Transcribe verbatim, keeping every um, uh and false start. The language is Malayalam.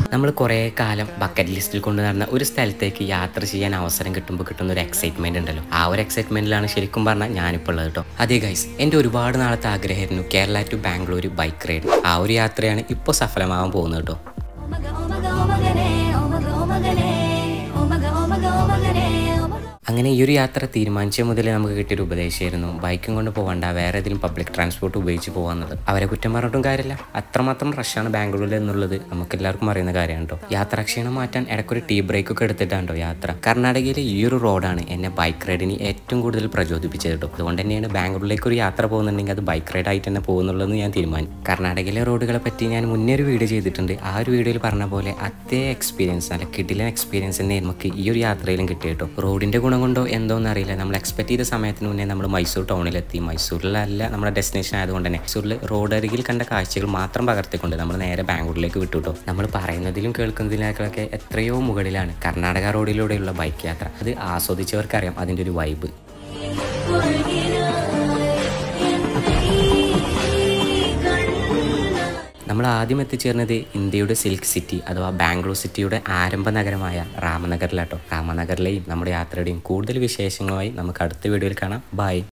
നമ്മൾ കുറേ കാലം ബക്കറ്റ് ലിസ്റ്റിൽ കൊണ്ട് നടന്ന ഒരു സ്ഥലത്തേക്ക് യാത്ര ചെയ്യാൻ അവസരം കിട്ടുമ്പോൾ കിട്ടുന്ന ഒരു എക്സൈറ്റ്മെന്റ് ഉണ്ടല്ലോ. ആ ഒരു എക്സൈറ്റ്മെന്റിലാണ് ശരിക്കും പറഞ്ഞാൽ ഞാനിപ്പോൾ ഉള്ളത് കേട്ടോ. അതേ ഗൈസ്, എൻ്റെ ഒരുപാട് നാളത്തെ ആഗ്രഹമായിരുന്നു Kerala to Bangalore bike ride. ആ ഒരു യാത്രയാണ് ഇപ്പോൾ സഫലമാവാൻ പോകുന്നത് കേട്ടോ. അങ്ങനെ ഈ ഒരു യാത്ര തീരുമാനിച്ച മുതൽ നമുക്ക് കിട്ടിയൊരു ഉപദേശമായിരുന്നു, ബൈക്കും കൊണ്ട് പോകണ്ട, വേറെ ഏതെങ്കിലും പബ്ലിക് ട്രാൻസ്പോർട്ട് ഉപയോഗിച്ച് പോകാമെന്നത്. അവരെ കുറ്റം പറഞ്ഞിട്ടും കാര്യമില്ല, അത്രമാത്രം റഷാണ് ബാംഗ്ലൂരിൽ എന്നുള്ളത് നമുക്ക് എല്ലാവർക്കും അറിയുന്ന കാര്യമാണ് കേട്ടോ. യാത്രാക്ഷീണം മാറ്റാൻ ഇടയ്ക്കൊരു ടീ ബ്രേക്ക് ഒക്കെ എടുത്തിട്ടാണ്ടോ യാത്ര. കർണാടകയിലെ ഈ ഒരു റോഡാണ് എന്നെ ബൈക്ക് റൈഡിന് ഏറ്റവും കൂടുതൽ പ്രചോദിപ്പിച്ചത് കേട്ടോ. അതുകൊണ്ട് തന്നെയാണ് ബാംഗ്ലൂരിലേക്ക് ഒരു യാത്ര പോകുന്നുണ്ടെങ്കിൽ അത് ബൈക്ക് റൈഡ് ആയിട്ട് തന്നെ പോകുന്നുള്ളതെന്ന് ഞാൻ തീരുമാനിച്ചു. കർണാടകയിലെ റോഡുകളെ പറ്റി ഞാൻ മുന്നേ ഒരു വീഡിയോ ചെയ്തിട്ടുണ്ട്. ആ ഒരു വീഡിയോയിൽ പറഞ്ഞ പോലെ അതേ എക്സ്പീരിയൻസ്, നല്ല കിടിലൻ എക്സ്പീരിയൻസ് തന്നെ നമുക്ക് ഈ ഒരു യാത്രയിലും കിട്ടി കേട്ടോ. റോഡിന്റെ ഗുണം കൊണ്ടോ എന്തോന്ന് അറിയില്ല, നമ്മൾ എക്സ്പെക്ട് ചെയ്ത സമയത്തിന് മുന്നേ നമ്മൾ മൈസൂർ ടൗണിലെത്തി. മൈസൂരിലല്ല നമ്മുടെ ഡെസ്റ്റിനേഷൻ ആയതുകൊണ്ട് തന്നെ മൈസൂരിൽ റോഡ് അരികിൽ കണ്ട കാഴ്ചകൾ മാത്രം പകർത്തിക്കൊണ്ട് നമ്മൾ നേരെ ബാംഗ്ലൂരിലേക്ക് വിട്ടു കേട്ടോ. നമ്മൾ പറയുന്നതിലും കേൾക്കുന്നതിനേക്കാളൊക്കെ എത്രയോ മുകളിലാണ് കർണാടക റോഡിലൂടെയുള്ള ബൈക്ക് യാത്ര. അത് ആസ്വദിച്ചവർക്കറിയാം അതിൻ്റെ ഒരു വൈബ്. നമ്മൾ ആദ്യം എത്തിച്ചേർന്നത് ഇന്ത്യയുടെ സിൽക്ക് സിറ്റി അഥവാ ബാംഗ്ലൂർ സിറ്റിയുടെ ആരംഭ നഗരമായ രാമനഗറിലാട്ടോ. രാമനഗറിലെയും നമ്മുടെ യാത്രയുടെയും കൂടുതൽ വിശേഷങ്ങളുമായി നമുക്ക് അടുത്ത വീഡിയോയിൽ കാണാം. ബൈ.